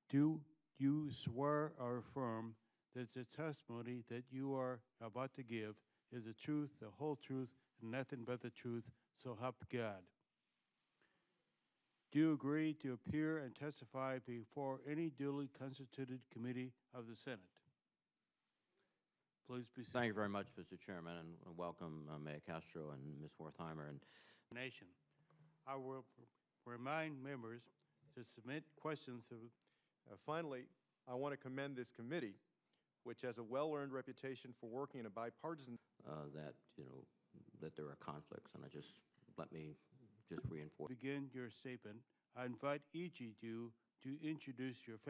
Do you swear or affirm that the testimony that you are about to give is the truth, the whole truth, and nothing but the truth, so help God? Do you agree to appear and testify before any duly constituted committee of the Senate? Please be seated. Thank you very much, Mr. Chairman, and welcome Mayor Castro and Ms. Wertheimer. And Nation. I will remind members to submit questions to. Finally, I want to commend this committee, which has a well-earned reputation for working in a bipartisan. That there are conflicts, and let me reinforce. Begin your statement. I invite each of you to introduce your